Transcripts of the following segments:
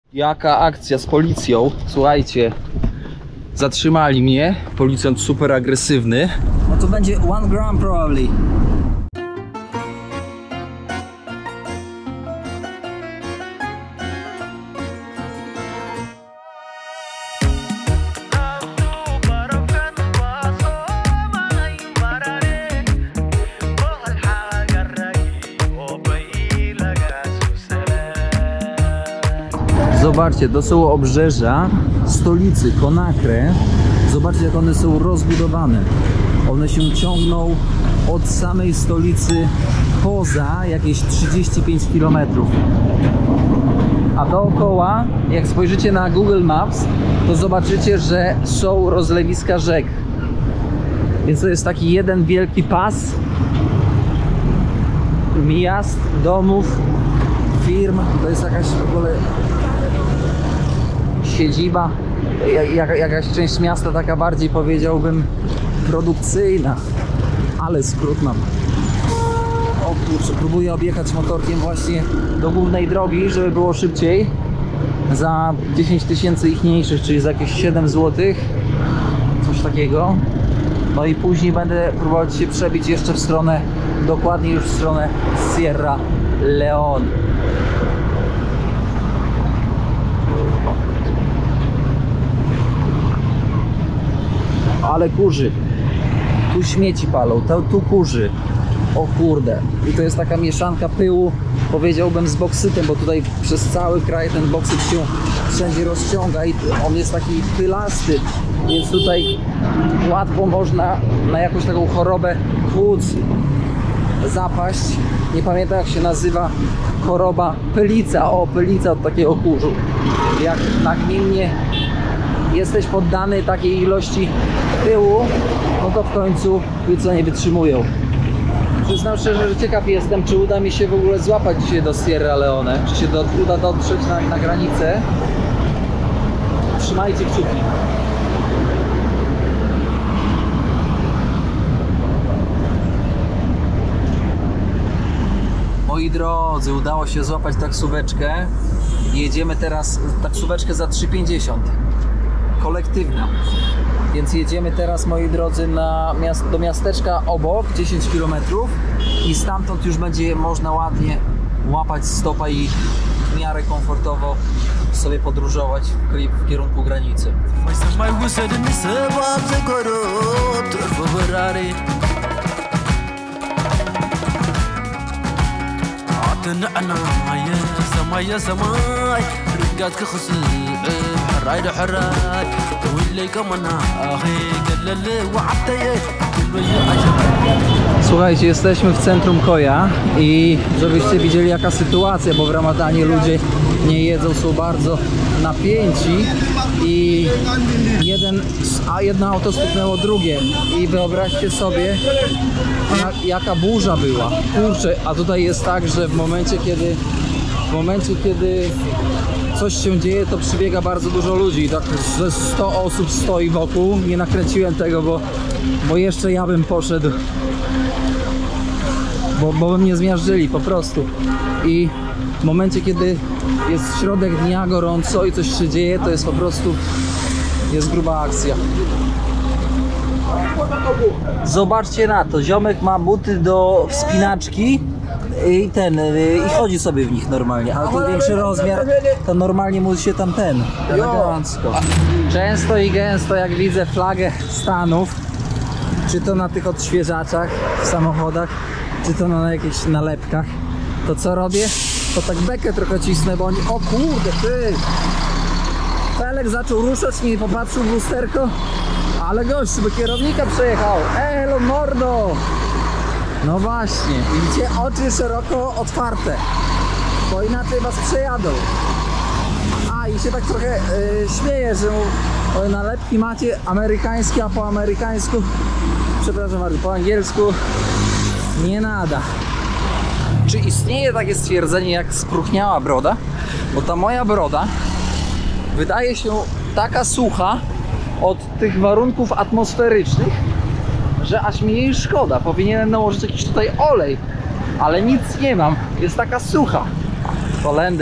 Jaka akcja z policją? Słuchajcie, zatrzymali mnie, policjant super agresywny. No to będzie 1 gram probably. Zobaczcie, to są obrzeża stolicy Conakry. Zobaczcie, jak one są rozbudowane. One się ciągną od samej stolicy poza jakieś 35 km. A dookoła, jak spojrzycie na Google Maps, to zobaczycie, że są rozlewiska rzek. Więc to jest taki jeden wielki pas miast, domów, firm. To jest jakaś w ogóle siedziba, jakaś część miasta taka bardziej, powiedziałbym, produkcyjna, ale skrót mam. O kurczę, próbuję objechać motorkiem właśnie do głównej drogi, żeby było szybciej. Za 10 000 ich mniejszych, czyli za jakieś 7 zł, coś takiego. No i później będę próbować się przebić jeszcze w stronę, dokładnie już w stronę Sierra Leone. Ale kurzy, tu śmieci palą, tu kurzy. O kurde, i to jest taka mieszanka pyłu, powiedziałbym, z boksytem, bo tutaj przez cały kraj ten boksyt się wszędzie rozciąga i on jest taki pylasty, więc tutaj łatwo można na jakąś taką chorobę płuc zapaść. Nie pamiętam, jak się nazywa choroba, pylica. O, pylica od takiego kurzu. Jak nagminnie jesteś poddany takiej ilości pyłu, no to w końcu płuca nie wytrzymują. Przyznam szczerze, że ciekaw jestem, czy uda mi się w ogóle złapać dzisiaj do Sierra Leone, czy się uda dotrzeć na granicę. Trzymajcie kciuki. Moi drodzy, udało się złapać taksóweczkę. Jedziemy teraz, taksóweczkę za 3,50. Kolektywna. Więc jedziemy teraz, moi drodzy, do miasteczka obok, 10 km, i stamtąd już będzie można ładnie łapać stopa i w miarę komfortowo sobie podróżować w kierunku granicy. Słuchajcie, jesteśmy w centrum Koja i żebyście widzieli, jaka sytuacja, bo w Ramadanie ludzie nie jedzą, są bardzo napięci i jedno auto stuknęło drugie i wyobraźcie sobie, jaka burza była. Kurczę, a tutaj jest tak, że w momencie kiedy coś się dzieje, to przybiega bardzo dużo ludzi. Tak ze 100 osób stoi wokół. Nie nakręciłem tego, bo jeszcze ja bym poszedł, bo bym nie zmiażdżyli po prostu. I w momencie, kiedy jest środek dnia, gorąco i coś się dzieje, to jest po prostu, jest gruba akcja. Zobaczcie na to, ziomek ma buty do wspinaczki i chodzi sobie w nich normalnie, ale ten większy rozmiar, to normalnie mu się tam elegancko. Często i gęsto, jak widzę flagę Stanów, czy to na tych odświeżaczach w samochodach, czy to na jakichś nalepkach, to co robię? To tak bekę trochę cisnę, bo oni, o kurde, ty! Felek zaczął ruszać, nie popatrzył w lusterko, ale gość, by kierownika przejechał. Elo mordo! No właśnie, widzicie, oczy szeroko otwarte, bo inaczej was przejadą. A i się tak trochę śmieję, że nalepki macie amerykańskie, a po amerykańsku, przepraszam bardzo, po angielsku nie nada. Czy istnieje takie stwierdzenie jak spróchniała broda? Bo ta moja broda wydaje się taka sucha od tych warunków atmosferycznych, że aż mi jej szkoda. Powinienem nałożyć jakiś tutaj olej, ale nic nie mam. Jest taka sucha. Holender.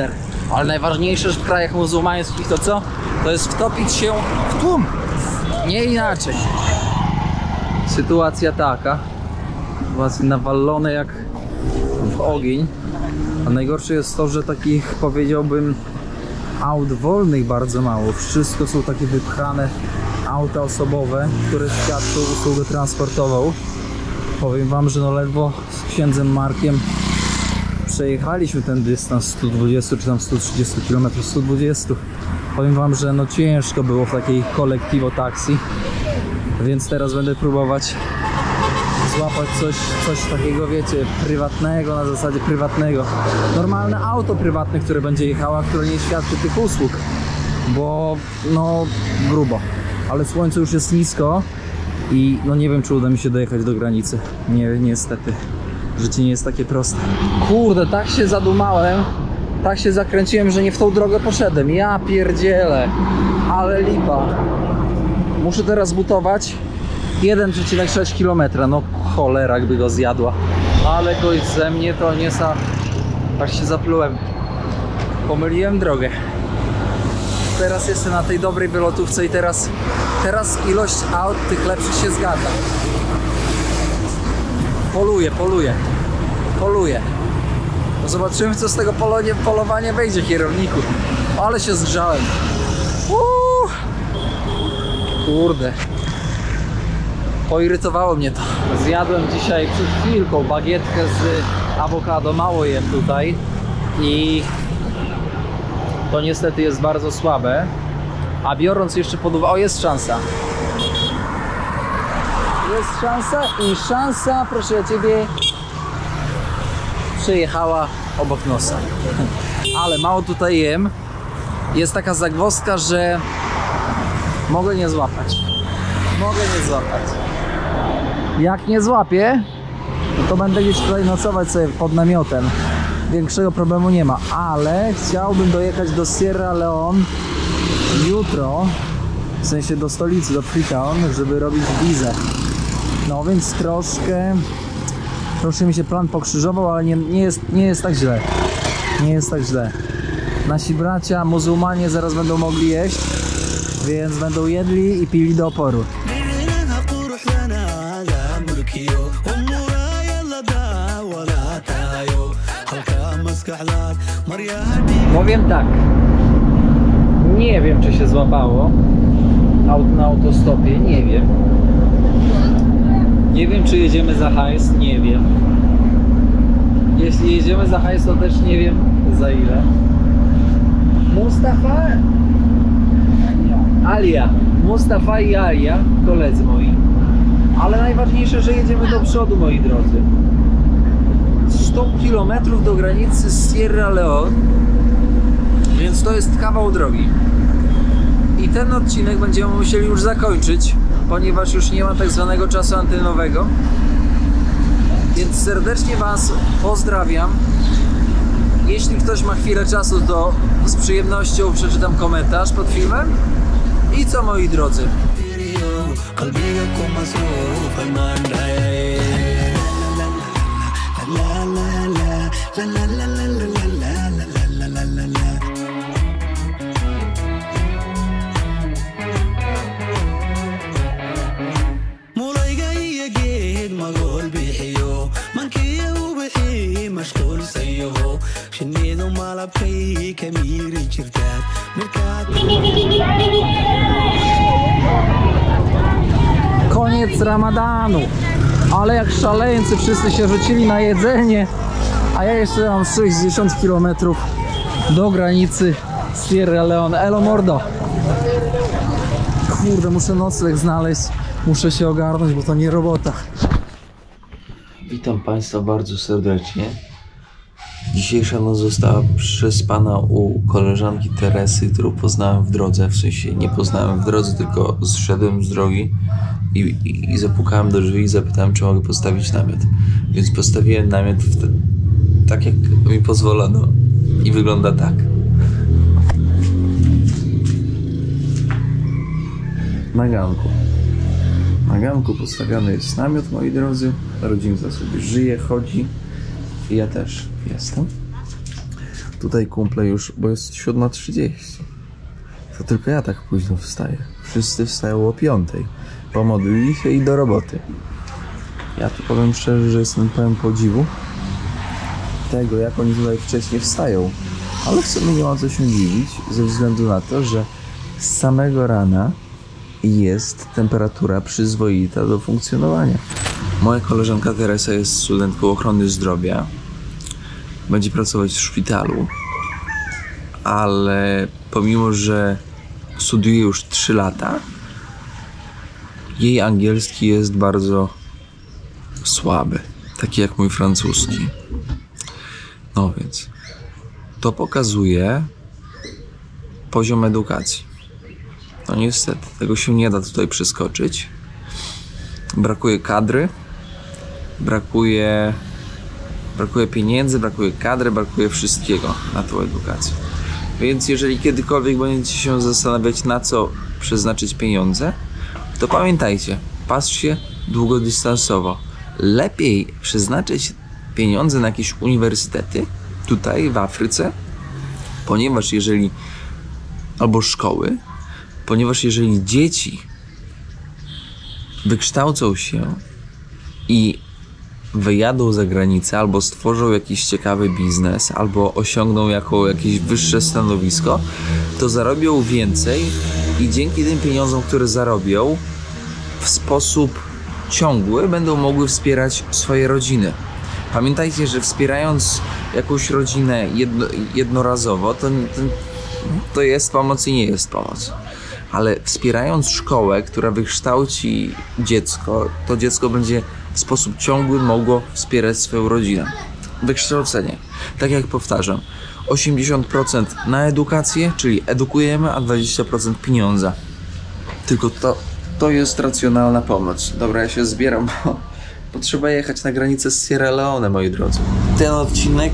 Ale najważniejsze w krajach muzułmańskich to co? To jest wtopić się w tłum. Nie inaczej. Sytuacja taka. Sytuacja nawalone jak w ogień. A najgorsze jest to, że takich, powiedziałbym, aut wolnych bardzo mało. Wszystko są takie wypchane auta osobowe, które świadczą usługę transportową. Powiem wam, że no ledwo z księdzem Markiem przejechaliśmy ten dystans 120 czy tam 130 km, 120. Powiem wam, że no ciężko było w takiej kolektywo taksi, więc teraz będę próbować złapać coś takiego, wiecie, prywatnego, na zasadzie prywatnego. Normalne auto prywatne, które będzie jechało, które nie świadczy tych usług, bo no grubo. Ale słońce już jest nisko i no nie wiem, czy uda mi się dojechać do granicy. Nie, niestety. Życie nie jest takie proste. Kurde, tak się zadumałem, tak się zakręciłem, że nie w tą drogę poszedłem. Ja pierdzielę, ale lipa. Muszę teraz butować 1,6 km. No cholera, gdy go zjadła. Ale gość ze mnie to nie sa... Tak się zaplułem. Pomyliłem drogę. Teraz jestem na tej dobrej wylotówce i teraz ilość aut tych lepszych się zgadza. Poluję. No zobaczymy, co z tego polowania wyjdzie, kierowniku. Ale się zgrzałem. Kurde. Poirytowało mnie to. Zjadłem dzisiaj przed chwilką bagietkę z awokado. Mało jem tutaj. I to niestety jest bardzo słabe. A biorąc jeszcze pod uwagę... O, jest szansa. Jest szansa i szansa, proszę ciebie, przejechała obok nosa. Ale mało tutaj jem. Jest taka zagwozdka, że mogę nie złapać. Jak nie złapię, to będę gdzieś tutaj nocować sobie pod namiotem. Większego problemu nie ma, ale chciałbym dojechać do Sierra Leone jutro, w sensie do stolicy, do Freetown, żeby robić wizę. No więc troszkę mi się plan pokrzyżował, ale nie jest tak źle. Nie jest tak źle. Nasi bracia muzułmanie zaraz będą mogli jeść, więc będą jedli i pili do oporu. Powiem tak, nie wiem, czy się złapało na autostopie, nie wiem. Nie wiem, czy jedziemy za hajs, nie wiem. Jeśli jedziemy za hajs, to też nie wiem za ile. Mustafa i Alia, koledzy moi. Ale najważniejsze, że jedziemy do przodu, moi drodzy. 100 km do granicy z Sierra Leone, więc to jest kawał drogi. I ten odcinek będziemy musieli już zakończyć, ponieważ już nie ma tak zwanego czasu antenowego. Więc serdecznie Was pozdrawiam. Jeśli ktoś ma chwilę czasu, to z przyjemnością przeczytam komentarz pod filmem. I co, moi drodzy? Koniec Ramadanu, ale jak szaleńcy wszyscy się rzucili na jedzenie, a ja jeszcze mam 60 km do granicy Sierra Leone. Elo mordo! Kurde, muszę nocleg znaleźć, muszę się ogarnąć, bo to nie robota. Witam Państwa bardzo serdecznie. Dzisiejsza noc została przespana u koleżanki Teresy, którą poznałem w drodze. W sensie nie poznałem w drodze, tylko zszedłem z drogi i zapukałem do drzwi i zapytałem, czy mogę postawić namiot. Więc postawiłem namiot tak, jak mi pozwolono. I wygląda tak. Na ganku postawiony jest namiot, moi drodzy. Rodzinka sobie żyje, chodzi. I ja też jestem. Tutaj kumple już, bo jest 7:30. To tylko ja tak późno wstaję. Wszyscy wstają o 5. Pomodlili się i do roboty. Ja tu powiem szczerze, że jestem pełen podziwu tego, jak oni tutaj wcześniej wstają. Ale w sumie nie ma co się dziwić, ze względu na to, że z samego rana jest temperatura przyzwoita do funkcjonowania. Moja koleżanka Teresa jest studentką ochrony zdrowia. Będzie pracować w szpitalu. Ale pomimo, że studiuje już 3 lata, jej angielski jest bardzo słaby. Taki jak mój francuski. No więc to pokazuje poziom edukacji. No niestety, tego się nie da tutaj przeskoczyć. Brakuje kadry, brakuje pieniędzy, brakuje kadry, brakuje wszystkiego na tą edukację. Więc jeżeli kiedykolwiek będziecie się zastanawiać, na co przeznaczyć pieniądze, to pamiętajcie, patrzcie długodystansowo. Lepiej przeznaczyć pieniądze na jakieś uniwersytety tutaj w Afryce, ponieważ jeżeli albo szkoły, ponieważ jeżeli dzieci wykształcą się i wyjadą za granicę, albo stworzą jakiś ciekawy biznes, albo osiągną jakieś wyższe stanowisko, to zarobią więcej i dzięki tym pieniądzom, które zarobią, w sposób ciągły będą mogły wspierać swoje rodziny. Pamiętajcie, że wspierając jakąś rodzinę jednorazowo, to jest pomoc i nie jest pomoc. Ale wspierając szkołę, która wykształci dziecko, to dziecko będzie w sposób ciągły mogło wspierać swoją rodzinę. Wykształcenie. Tak jak powtarzam, 80% na edukację, czyli edukujemy, a 20% pieniądza. Tylko to jest racjonalna pomoc. Dobra, ja się zbieram, bo trzeba jechać na granicę z Sierra Leone, moi drodzy. Ten odcinek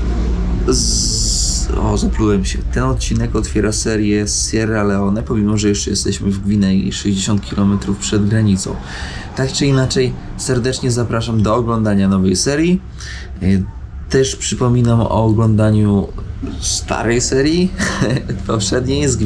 zaplułem się. Ten odcinek otwiera serię z Sierra Leone, pomimo że jeszcze jesteśmy w Gwinei, 60 km przed granicą. Tak czy inaczej, serdecznie zapraszam do oglądania nowej serii. Też przypominam o oglądaniu starej serii, poprzedniej z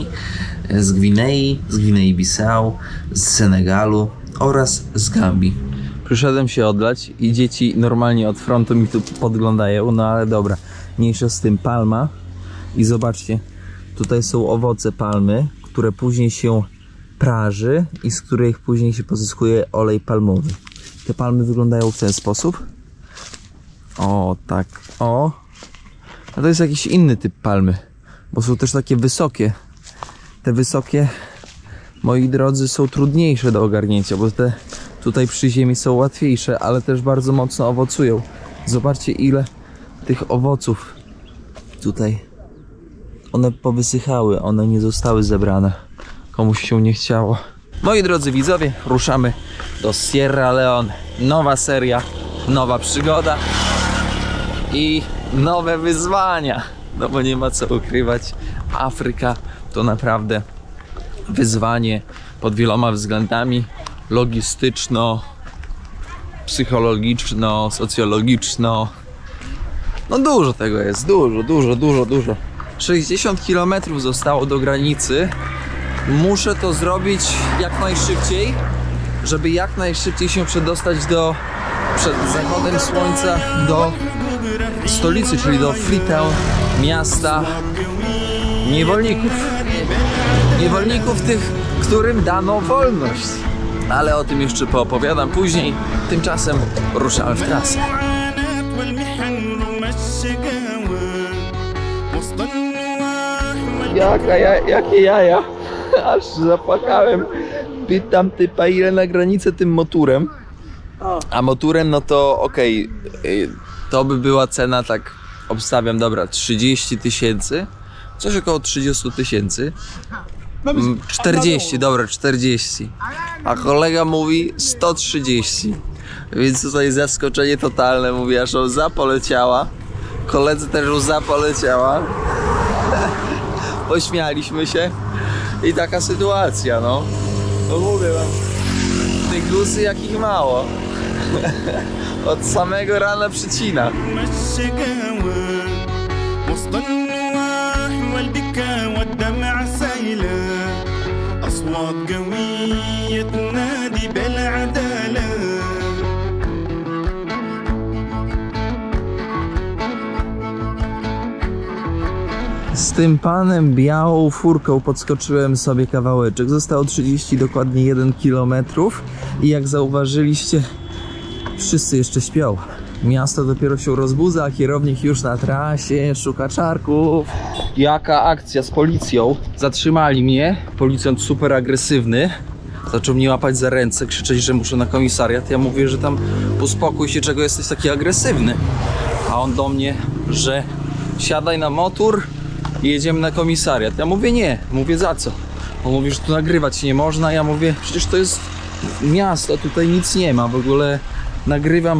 Gwinei-Bissau, z Senegalu oraz z Gambii. Przyszedłem się odlać i dzieci normalnie od frontu mi tu podglądają, no ale dobra, mniejsza z tym, palma. I zobaczcie, tutaj są owoce palmy, które później się praży i z których później się pozyskuje olej palmowy. Te palmy wyglądają w ten sposób. O, tak, o. A to jest jakiś inny typ palmy, bo są też takie wysokie. Te wysokie, moi drodzy, są trudniejsze do ogarnięcia, bo te tutaj przy ziemi są łatwiejsze, ale też bardzo mocno owocują. Zobaczcie, ile tych owoców tutaj. One powysychały, one nie zostały zebrane. Komuś się nie chciało. Moi drodzy widzowie, ruszamy do Sierra Leone. Nowa seria, nowa przygoda i nowe wyzwania. No bo nie ma co ukrywać. Afryka to naprawdę wyzwanie pod wieloma względami. Logistyczno, psychologiczno, socjologiczno. No dużo tego jest, dużo. 60 km zostało do granicy. Muszę to zrobić jak najszybciej, żeby jak najszybciej się przedostać przed zachodem słońca do stolicy, czyli do Freetown, miasta niewolników. Niewolników tych, którym dano wolność. Ale o tym jeszcze poopowiadam później. Tymczasem ruszamy w trasę. Jakie jaja? Aż zapłakałem. Pytam typa, ile na granicę tym motorem. A motorem, no to okej, to by była cena, tak obstawiam, dobra, 30 000. Coś około 30 000. 40, dobra, 40. A kolega mówi 130. Więc tutaj zaskoczenie totalne, mówi, aż łza poleciała. Koledzy też łza poleciała. Pośmialiśmy się. I taka sytuacja, no. No mówię wam, tych gusy jakich mało. Od samego rana przycina. وسط النواح والبكا والدمع سيلة أصوات قوية تنادي بالعدالة. Z tym panem białą furką podskoczyłem sobie kawałeczek. Zostało 30 dokładnie 1 km i jak zauważyliście, wszyscy jeszcze śpią. Miasto dopiero się rozbudza, a kierownik już na trasie szuka czarków. Jaka akcja z policją? Zatrzymali mnie. Policjant super agresywny. Zaczął mnie łapać za ręce, krzyczeć, że muszę na komisariat. Ja mówię, że tam uspokój się, czego jesteś taki agresywny. A on do mnie, że siadaj na motor i jedziemy na komisariat. Ja mówię nie. Mówię za co? On mówi, że tu nagrywać nie można. Ja mówię, przecież to jest miasto, tutaj nic nie ma. W ogóle nagrywam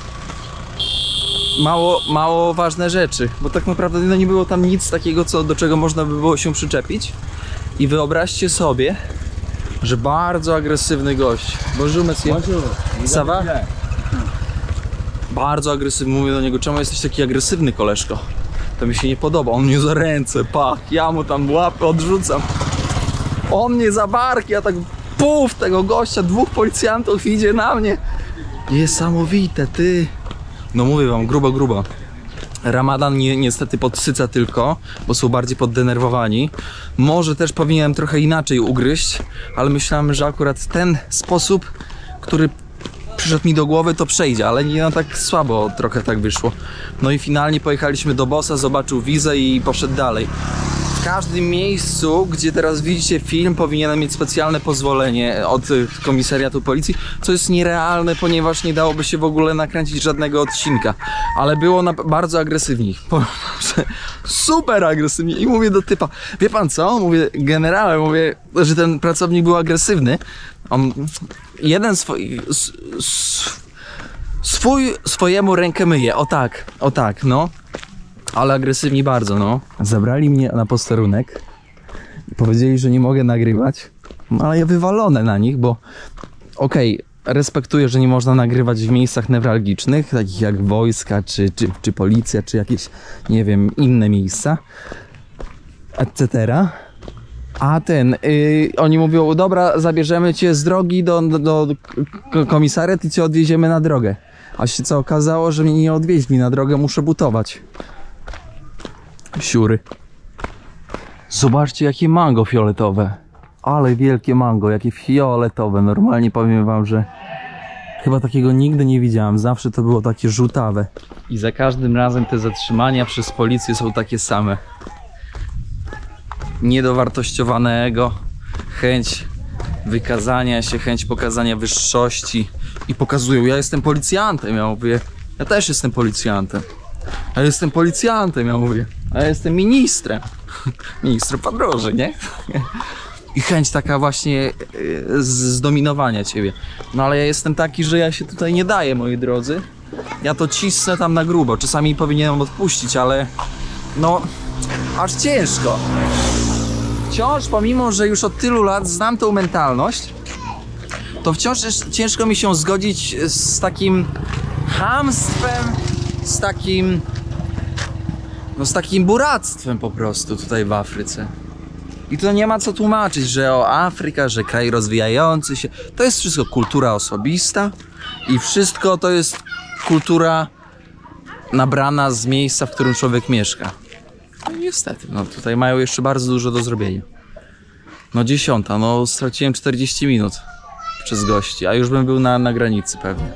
mało ważne rzeczy, bo tak naprawdę no, nie było tam nic takiego, do czego można by było się przyczepić. I wyobraźcie sobie, że bardzo agresywny gość. Bonjour monsieur. Ça va? Bardzo agresywny. Mówię do niego, czemu jesteś taki agresywny, koleżko? To mi się nie podoba. On mnie za ręce, pach, ja mu tam łapę odrzucam. On mnie za barki, ja tak puf tego gościa, 2 policjantów idzie na mnie. Niesamowite, ty. No mówię wam, grubo. Ramadan niestety podsyca tylko, bo są bardziej poddenerwowani. Może też powinienem trochę inaczej ugryźć, ale myślałem, że akurat ten sposób, który przyszedł mi do głowy, to przejdzie, ale nie, no tak słabo trochę tak wyszło. No i finalnie pojechaliśmy do bossa, zobaczył wizę i poszedł dalej. W każdym miejscu, gdzie teraz widzicie film, powinienem mieć specjalne pozwolenie od komisariatu policji, co jest nierealne, ponieważ nie dałoby się w ogóle nakręcić żadnego odcinka. Ale było bardzo agresywni. Super agresywni. I mówię do typa, wie pan co? Mówię, generale, mówię, że ten pracownik był agresywny. On jeden swojemu rękę myje. O tak, no. Ale agresywni bardzo, no. Zabrali mnie na posterunek i powiedzieli, że nie mogę nagrywać. No ale ja wywalone na nich, bo okej, respektuję, że nie można nagrywać w miejscach newralgicznych, takich jak wojska, czy policja, czy jakieś, nie wiem, inne miejsca, etc. A oni mówią, dobra, zabierzemy cię z drogi do komisariat i cię odwieziemy na drogę. A się co okazało, że mnie nie odwieźli na drogę, muszę butować. Siury. Zobaczcie, jakie mango fioletowe. Ale wielkie mango, jakie fioletowe. Normalnie powiem wam, że chyba takiego nigdy nie widziałem. Zawsze to było takie żółtawe. I za każdym razem te zatrzymania przez policję są takie same. Niedowartościowanego, chęć wykazania się, chęć pokazania wyższości. I pokazują, ja jestem policjantem. Ja mówię, ja też jestem policjantem. Ja jestem policjantem, ja mówię. A ja jestem ministrem. Ministrem podróży, nie? I chęć taka właśnie zdominowania ciebie. No ale ja jestem taki, że ja się tutaj nie daję, moi drodzy. Ja to cisnę tam na grubo. Czasami powinienem odpuścić, ale no, aż ciężko. Wciąż, pomimo że już od tylu lat znam tą mentalność, to wciąż jest ciężko mi się zgodzić z takim chamstwem, z takim buractwem po prostu tutaj w Afryce. I to nie ma co tłumaczyć, że Afryka, że kraj rozwijający się, to jest wszystko kultura osobista i wszystko to jest kultura nabrana z miejsca, w którym człowiek mieszka. No niestety, no tutaj mają jeszcze bardzo dużo do zrobienia. No 10, no straciłem 40 minut przez gości, a już bym był na granicy pewnie.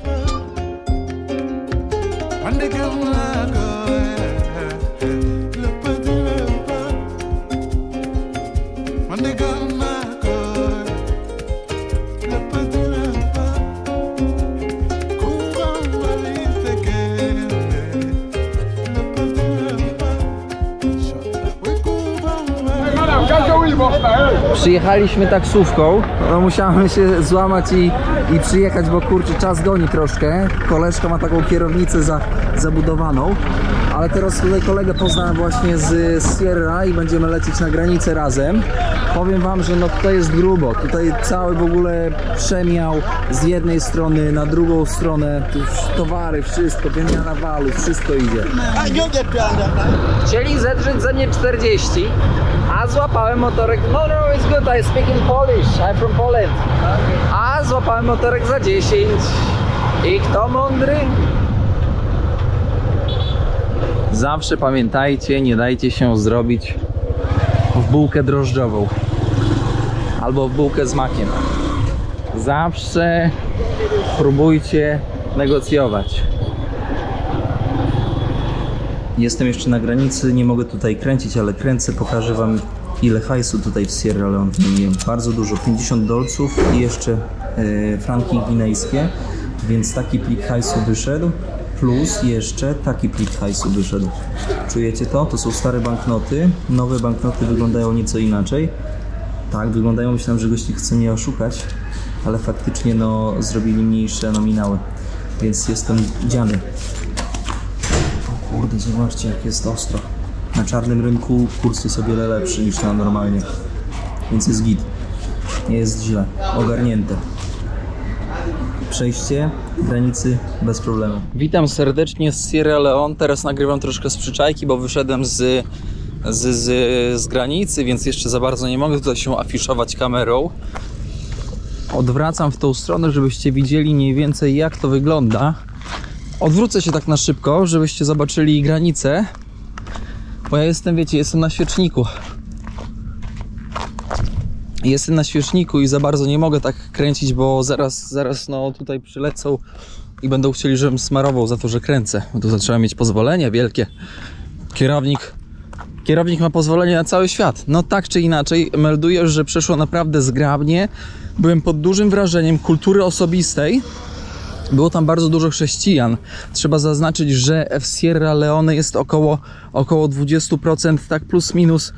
Przyjechaliśmy taksówką, no musiałem się złamać i przyjechać, bo kurczę, czas goni troszkę. Koleżka ma taką kierownicę zabudowaną, ale teraz tutaj kolegę poznałem właśnie z Sierra i będziemy lecieć na granicę razem. Powiem wam, że no tutaj jest grubo, tutaj cały w ogóle przemiał z jednej strony na drugą stronę, tu towary, wszystko, wymiana walut, wszystko idzie. Chcieli zedrzeć ze mnie 40, a złapałem motorek, no it's good, I speak in Polish, I'm from Poland. A złapałem motorek za 10. I kto mądry? Zawsze pamiętajcie, nie dajcie się zrobić w bułkę drożdżową albo w bułkę z makiem. Zawsze próbujcie negocjować. Jestem jeszcze na granicy, nie mogę tutaj kręcić, ale kręcę, pokażę wam ile hajsu tutaj w Sierra Leone wymieniłem. Bardzo dużo, 50 dolców i jeszcze franki gwinejskie, więc taki plik hajsu wyszedł, plus jeszcze taki plik hajsu wyszedł. Czujecie to? To są stare banknoty, nowe banknoty wyglądają nieco inaczej. Tak, wyglądają, myślałem, że gości chce mnie oszukać, ale faktycznie no zrobili mniejsze nominały, więc jestem dziany. Kurde, zobaczcie jak jest ostro. Na czarnym rynku kurs jest o wiele lepszy niż na normalnie. Więc jest git. Nie jest źle. Ogarnięte. Przejście granicy bez problemu. Witam serdecznie z Sierra Leone. Teraz nagrywam troszkę z przyczajki, bo wyszedłem z granicy, więc jeszcze za bardzo nie mogę tutaj się afiszować kamerą. Odwracam w tą stronę, żebyście widzieli mniej więcej jak to wygląda. Odwrócę się tak na szybko, żebyście zobaczyli granicę, bo ja jestem, wiecie, jestem na świeczniku. Jestem na świeczniku i za bardzo nie mogę tak kręcić, bo zaraz no tutaj przylecą i będą chcieli, żebym smarował za to, że kręcę. Bo tu trzeba mieć pozwolenie wielkie. Kierownik ma pozwolenie na cały świat. No tak czy inaczej, melduję, że przeszło naprawdę zgrabnie. Byłem pod dużym wrażeniem kultury osobistej. Było tam bardzo dużo chrześcijan. Trzeba zaznaczyć, że w Sierra Leone jest około 20%, tak plus minus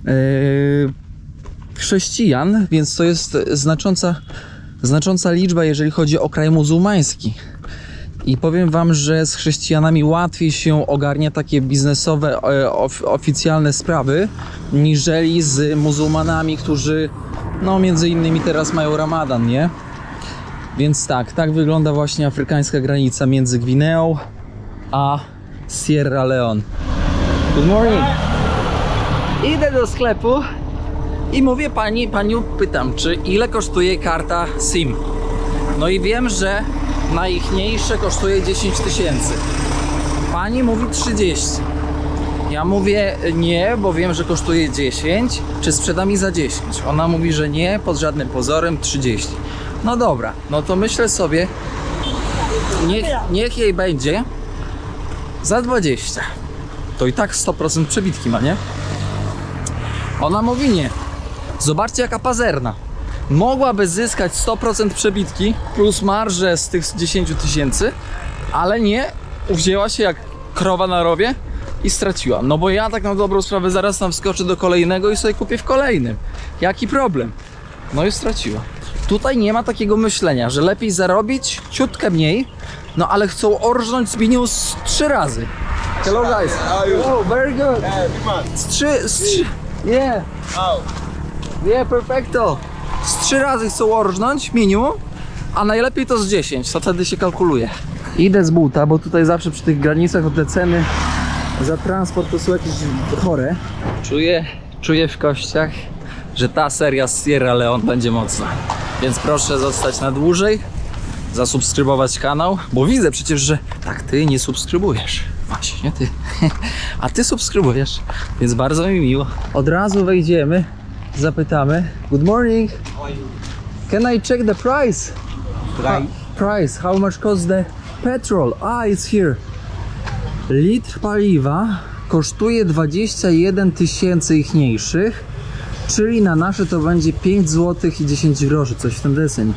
chrześcijan, więc to jest znacząca liczba, jeżeli chodzi o kraj muzułmański. I powiem wam, że z chrześcijanami łatwiej się ogarnia takie biznesowe, oficjalne sprawy, niżeli z muzułmanami, którzy no między innymi teraz mają Ramadan, nie? Więc tak wygląda właśnie afrykańska granica między Gwineą a Sierra Leone. Good morning. Idę do sklepu i mówię panią pytam, czy ile kosztuje karta SIM. No i wiem, że najichniejsze kosztuje 10 000. Pani mówi 30. Ja mówię nie, bo wiem, że kosztuje 10. Czy sprzeda mi za 10? Ona mówi, że nie, pod żadnym pozorem 30. No dobra, no to myślę sobie, niech jej będzie za 20. To i tak 100% przebitki ma, nie? Ona mówi nie. Zobaczcie jaka pazerna. Mogłaby zyskać 100% przebitki plus marżę z tych 10 000, ale nie, uwzięła się jak krowa na rowie i straciła. No bo ja tak na dobrą sprawę zaraz tam wskoczę do kolejnego i sobie kupię w kolejnym. Jaki problem? No i straciła. Tutaj nie ma takiego myślenia, że lepiej zarobić ciutkę mniej, no ale chcą orżnąć z minus 3 razy. Hello guys. Oh, very good. Z 3. Yeah. Yeah, perfecto. Z 3 razy chcą orżnąć minimum, a najlepiej to z 10, to wtedy się kalkuluje. Idę z buta, bo tutaj zawsze przy tych granicach te ceny za transport to są jakieś chore. Czuję w kościach, że ta seria z Sierra Leone będzie mocna. Więc proszę zostać na dłużej, zasubskrybować kanał, bo widzę przecież, że tak, ty nie subskrybujesz. Właśnie ty. A ty subskrybujesz, więc bardzo mi miło. Od razu wejdziemy, zapytamy. Good morning. Can I check the price? Price. How much costs the petrol? It's here. Litr paliwa kosztuje 21 000 ichniejszych, czyli na nasze to będzie 5 zł i 10 groszy, coś w ten deseń.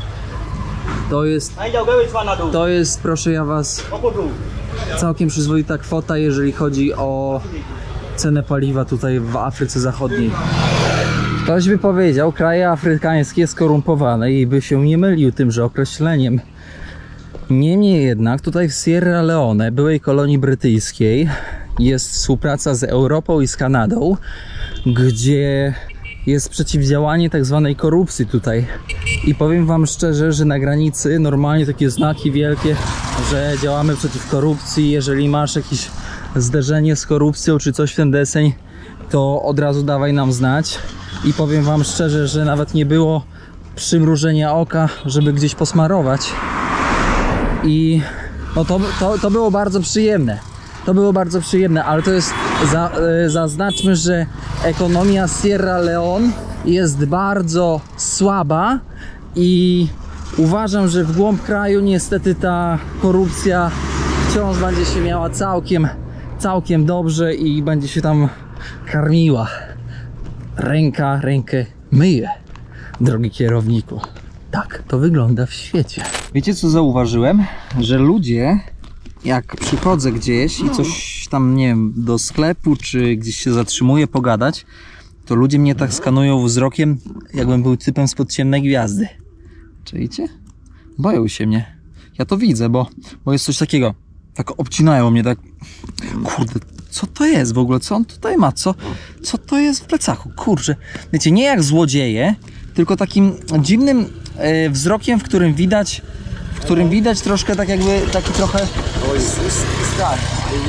To jest, proszę ja was, całkiem przyzwoita kwota, jeżeli chodzi o cenę paliwa tutaj w Afryce Zachodniej. Ktoś by powiedział, kraje afrykańskie skorumpowane i by się nie mylił tymże określeniem. Niemniej jednak tutaj w Sierra Leone, byłej kolonii brytyjskiej, jest współpraca z Europą i z Kanadą, gdzie jest przeciwdziałanie tak zwanej korupcji tutaj. I powiem wam szczerze, że na granicy normalnie takie znaki wielkie, że działamy przeciw korupcji. Jeżeli masz jakieś zderzenie z korupcją czy coś w ten deseń, to od razu dawaj nam znać. I powiem wam szczerze, że nawet nie było przymrużenia oka, żeby gdzieś posmarować. I no to było bardzo przyjemne. To było bardzo przyjemne, ale to jest, zaznaczmy, że ekonomia Sierra Leone jest bardzo słaba i uważam, że w głąb kraju niestety ta korupcja wciąż będzie się miała całkiem dobrze i będzie się tam karmiła. Ręka rękę myje, drogi kierowniku. Tak to wygląda w świecie. Wiecie co zauważyłem? Że ludzie, jak przychodzę gdzieś i coś tam, nie wiem, do sklepu czy gdzieś się zatrzymuję pogadać, to ludzie mnie tak skanują wzrokiem, jakbym był typem spod ciemnej gwiazdy. Czujecie? Boją się mnie. Ja to widzę, bo jest coś takiego. Tak obcinają mnie, tak... Kurde, co to jest w ogóle? Co on tutaj ma? Co to jest w plecaku? Kurczę. Wiecie, nie jak złodzieje, tylko takim dziwnym wzrokiem, w którym widać troszkę tak jakby, taki trochę strach.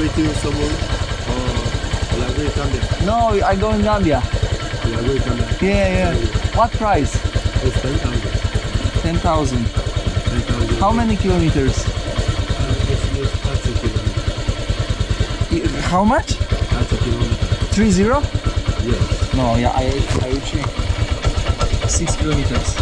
No, I go in Gambia. Yeah. What price? 10,000. How many kilometers? How much? 30? Yes. No, yeah, I check. 6 kilometers.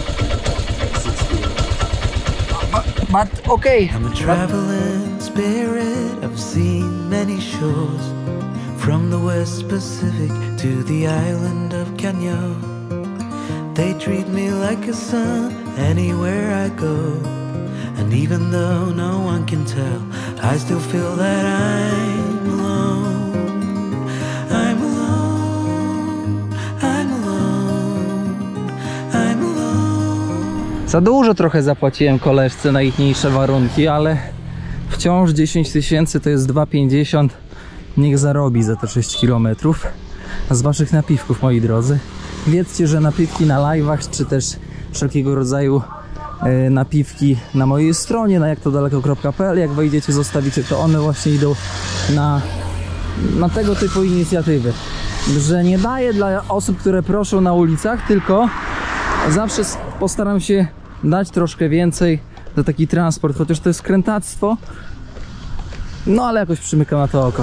But okay. I'm a traveling spirit. I've seen many shores, from the West Pacific to the island of Kenya. They treat me like a son anywhere I go. And even though no one can tell, I still feel that I'm alone. I'm alone. I'm alone. I'm alone. Za dużo trochę zapłaciłem koleżce na ichniejsze warunki, ale wciąż 10 000 to jest 2,50. Niech zarobi za te 6 km. Z waszych napiwków, moi drodzy. Wiedzcie, że napiwki na live'ach, czy też wszelkiego rodzaju napiwki na mojej stronie, na jaktodaleko.pl, jak wejdziecie, zostawicie, to one właśnie idą na tego typu inicjatywy. Że nie daję dla osób, które proszą na ulicach, tylko zawsze postaram się dać troszkę więcej za taki transport, chociaż to jest krętactwo, no ale jakoś przymykam na to oko.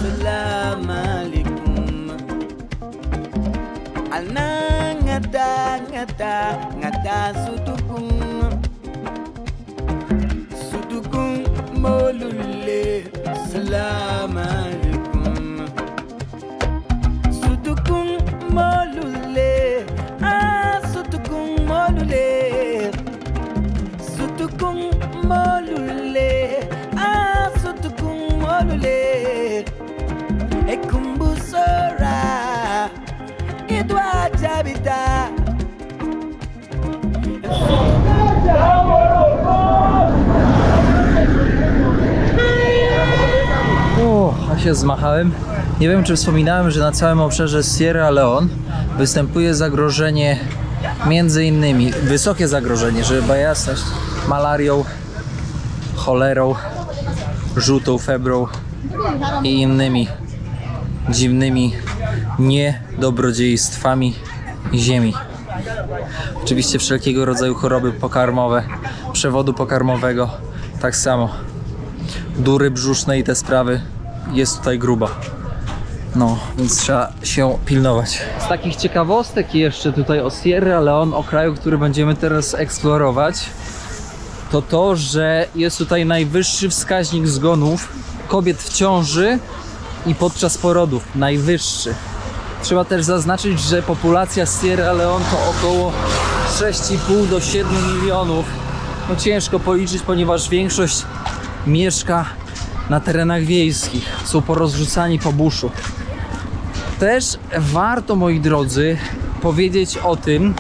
A się zmachałem. Nie wiem, czy wspominałem, że na całym obszarze Sierra Leone występuje zagrożenie, między innymi wysokie zagrożenie, żeby była jasność, malarią, cholerą, żółtą febrą i innymi dziwnymi niedobrodziejstwami ziemi. Oczywiście wszelkiego rodzaju choroby pokarmowe, przewodu pokarmowego, tak samo. Dury brzuszne i te sprawy, jest tutaj grubo. No, więc trzeba się pilnować. Z takich ciekawostek jeszcze tutaj o Sierra Leone, o kraju, który będziemy teraz eksplorować, to to, że jest tutaj najwyższy wskaźnik zgonów kobiet w ciąży i podczas porodów. Najwyższy. Trzeba też zaznaczyć, że populacja Sierra Leone to około 6,5 do 7 milionów. No ciężko policzyć, ponieważ większość mieszka na terenach wiejskich. Są porozrzucani po buszu. Też warto, moi drodzy, powiedzieć o tym,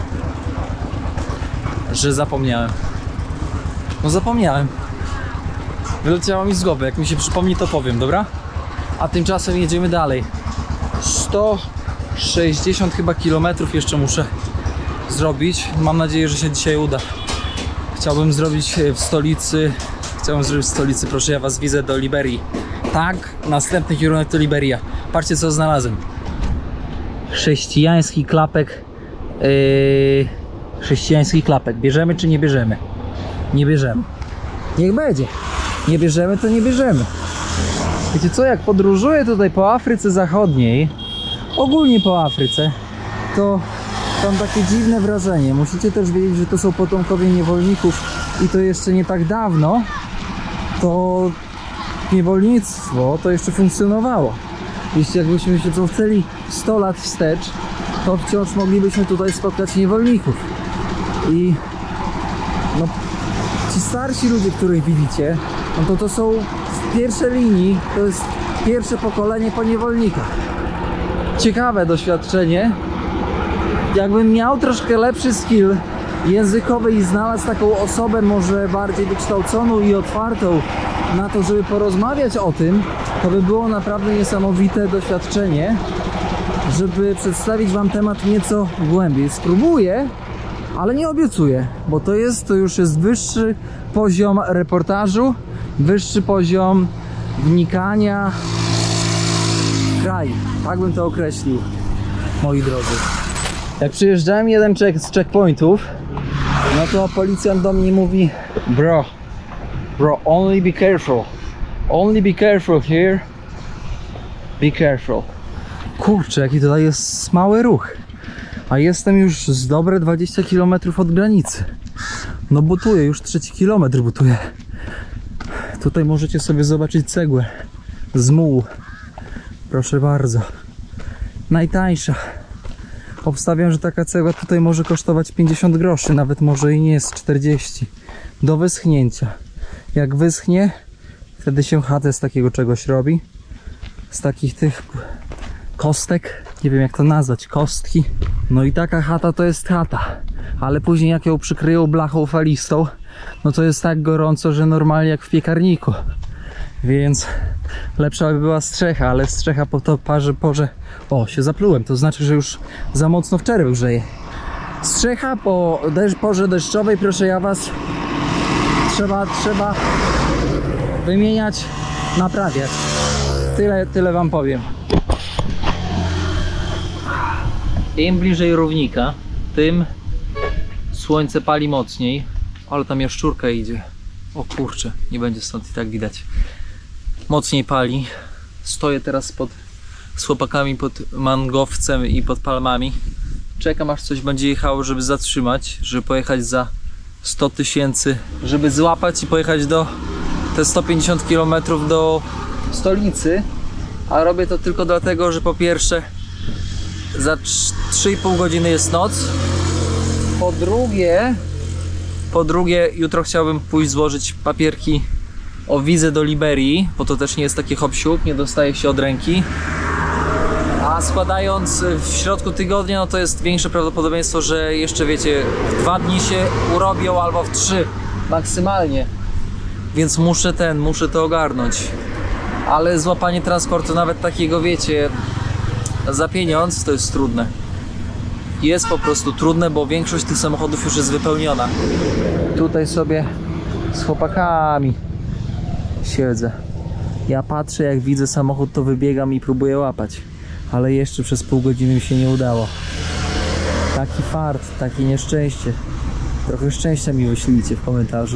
że zapomniałem. No zapomniałem. Wyleciało mi z głowy, jak mi się przypomni, to powiem, dobra? A tymczasem jedziemy dalej. 160 chyba kilometrów jeszcze muszę zrobić. Mam nadzieję, że się dzisiaj uda. Chciałbym zrobić w stolicy, proszę ja was, wizę do Liberii. Tak, następny kierunek to Liberia. Patrzcie, co znalazłem. Chrześcijański klapek. Chrześcijański klapek. Bierzemy czy nie bierzemy? Nie bierzemy. Niech będzie. Nie bierzemy, to nie bierzemy. Wiecie co, jak podróżuję tutaj po Afryce Zachodniej, ogólnie po Afryce, to mam takie dziwne wrażenie. Musicie też wiedzieć, że to są potomkowie niewolników i to jeszcze nie tak dawno to niewolnictwo to jeszcze funkcjonowało. Jeśli jakbyśmy się cofnęli 100 lat wstecz, to wciąż moglibyśmy tutaj spotkać niewolników. I no, ci starsi ludzie, których widzicie, no to są w pierwszej linii, to jest pierwsze pokolenie po niewolnikach. Ciekawe doświadczenie. Jakbym miał troszkę lepszy skill językowy i znalazł taką osobę może bardziej wykształconą i otwartą na to, żeby porozmawiać o tym, to by było naprawdę niesamowite doświadczenie, żeby przedstawić wam temat nieco głębiej. Spróbuję, ale nie obiecuję, bo to już jest wyższy poziom reportażu, wyższy poziom wnikania w kraj. Tak bym to określił, moi drodzy. Jak przyjeżdżałem jeden z checkpointów, no to policjant do mnie mówi: bro, only be careful. Only be careful here. Be careful. Kurczę, jaki tutaj jest mały ruch. A jestem już z dobre 20 km od granicy. No butuję, już 3 kilometr butuję. Tutaj możecie sobie zobaczyć cegłę z mułu. Proszę bardzo. Najtańsza. Obstawiam, że taka cegła tutaj może kosztować 50 groszy, nawet może i nie jest 40. Do wyschnięcia. Jak wyschnie, wtedy się chatę z takiego czegoś robi. Z takich tych kostek. Nie wiem jak to nazwać, kostki. No i taka chata to jest chata. Ale później jak ją przykryją blachą falistą, no to jest tak gorąco, że normalnie jak w piekarniku. Więc lepsza by była strzecha, ale strzecha po to porze... O, się zaplułem, to znaczy, że już za mocno w czerwiu grzeje. Strzecha po porze deszczowej, proszę ja was, trzeba wymieniać, naprawiać. Tyle wam powiem. Im bliżej równika, tym słońce pali mocniej. Ale tam jaszczurka idzie. O kurczę, nie będzie stąd i tak widać. Mocniej pali. Stoję teraz z chłopakami pod mangowcem i pod palmami. Czekam aż coś będzie jechało, żeby zatrzymać, żeby pojechać za 100 000, żeby złapać i pojechać do te 150 km do stolicy. A robię to tylko dlatego, że po pierwsze za 3,5 godziny jest noc. Po drugie jutro chciałbym pójść złożyć papierki o wizę do Liberii, bo to też nie jest takie hop-siup, nie dostaje się od ręki. A składając w środku tygodnia, no to jest większe prawdopodobieństwo, że jeszcze wiecie, w 2 dni się urobią albo w 3 maksymalnie. Więc muszę to ogarnąć. Ale złapanie transportu nawet takiego, wiecie, za pieniądz to jest trudne. Jest po prostu trudne, bo większość tych samochodów już jest wypełniona. Tutaj sobie z chłopakami siedzę. Ja patrzę, jak widzę samochód, to wybiegam i próbuję łapać. Ale jeszcze przez pół godziny mi się nie udało. Taki fart, takie nieszczęście. Trochę szczęścia mi wyślijcie w komentarzu.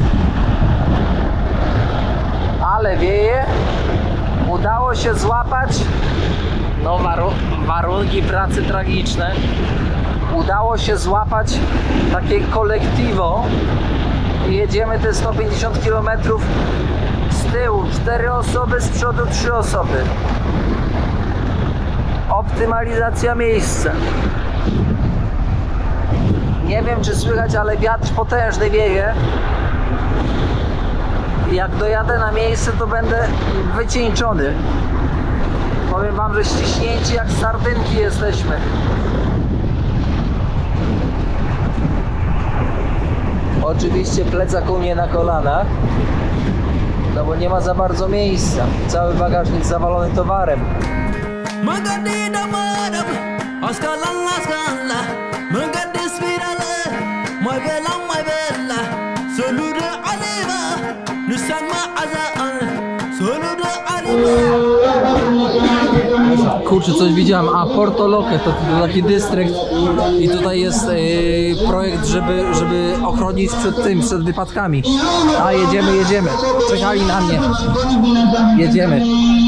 Ale wieje. Udało się złapać. No warunki pracy tragiczne. Udało się złapać takie kolektywo i jedziemy te 150 km z tyłu 4 osoby, z przodu 3 osoby. Optymalizacja miejsca. Nie wiem czy słychać, ale wiatr potężny wieje. Jak dojadę na miejsce, to będę wycieńczony. Powiem wam, że ściśnięci jak sardynki jesteśmy. Oczywiście plecak u mnie na kolanach, no bo nie ma za bardzo miejsca. Cały bagażnik zawalony towarem. Kurczę, coś widziałem, a Porto Loque to taki dystrykt i tutaj jest projekt, żeby ochronić przed wypadkami. A jedziemy, czekali na mnie. Jedziemy.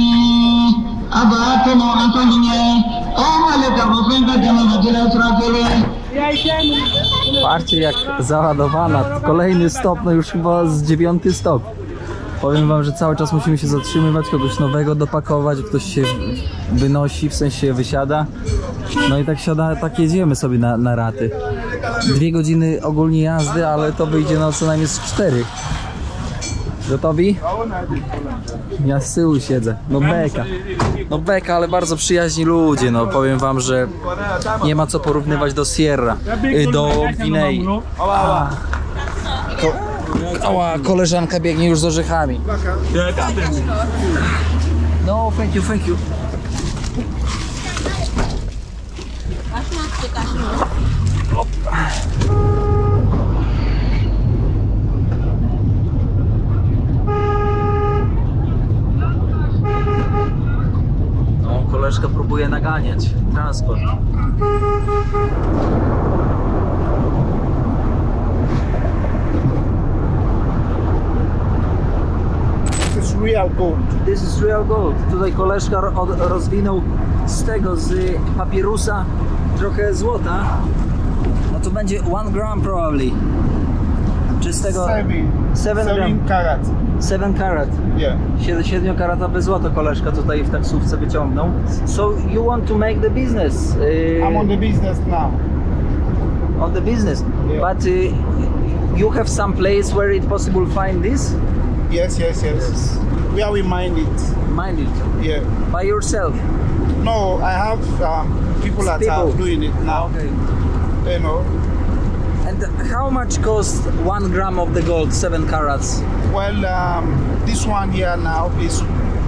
Patrzcie jak załadowana, kolejny stop, no już chyba z 9. stop. Powiem wam, że cały czas musimy się zatrzymywać, kogoś nowego dopakować, ktoś się wynosi, w sensie wysiada. No i tak siada, tak jedziemy sobie na raty. 2 godziny ogólnie jazdy, ale to wyjdzie no co najmniej z 4. Gotowi? Ja z tyłu siedzę. No beka, ale bardzo przyjaźni ludzie, no powiem wam, że nie ma co porównywać do Sierra, do Gwinei. Ała, koleżanka biegnie już z orzechami. No, thank you. No, koleżka próbuje naganiać transport. Real gold. This is real gold. Tutaj koleżka rozwinął z tego, z papierusa trochę złota. No to będzie 1 gram probably. Czystego 7 karat. 7 karat. Yeah. 7-karatowe złoto koleżka tutaj w taksówce wyciągnął. So you want to make the business? I'm on the business now. On the business. Yeah. But you have some place where it possible find this? Yes. Where we mine it. Mind it. Yeah. By yourself? No, I have people that are doing it now. Okay. You know. And how much cost 1 gram of the gold, 7 carats? Well, this one here now is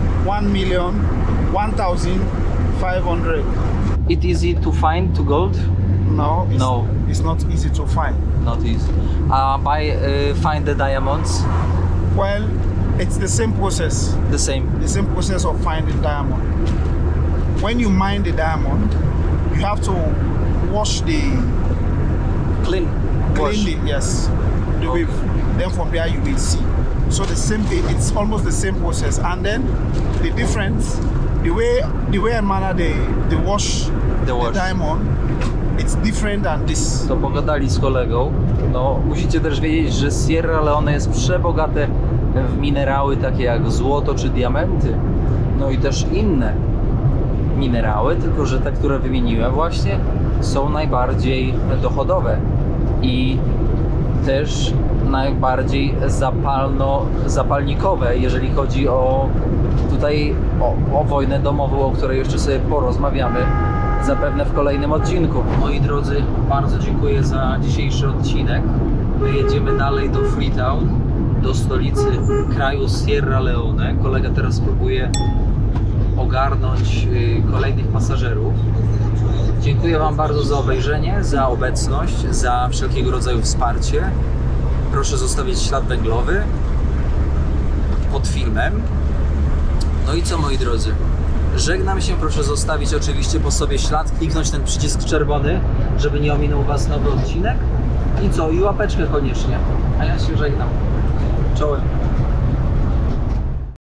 1,000,000,1,500. It easy to find to gold? No, it's not easy to find. Not easy. Find the diamonds? Well, it's the same process. The same. The same process of finding diamond. When you mine the diamond, you have to wash the Clean wash. it, yes, the wave. Then from there you will see. So it's almost the same process. And then the difference, the way and manner they wash the diamond, it's different than this. To pogadali z kolegą. No, musicie też wiedzieć, że Sierra Leone jest przebogate w minerały takie jak złoto czy diamenty. No i też inne minerały, tylko że te, które wymieniłem właśnie, są najbardziej dochodowe i też najbardziej zapalnikowe, jeżeli chodzi o tutaj o wojnę domową, o której jeszcze sobie porozmawiamy zapewne w kolejnym odcinku. Moi drodzy, bardzo dziękuję za dzisiejszy odcinek. My jedziemy dalej do Freetown, do stolicy kraju Sierra Leone. Kolega teraz próbuje ogarnąć kolejnych pasażerów. Dziękuję wam bardzo za obejrzenie, za obecność, za wszelkiego rodzaju wsparcie. Proszę zostawić ślad węglowy pod filmem. No i co, moi drodzy? Żegnam się, proszę zostawić oczywiście po sobie ślad, kliknąć ten przycisk czerwony, żeby nie ominął was nowy odcinek. I co? I łapeczkę koniecznie. A ja się żegnam. Czołem.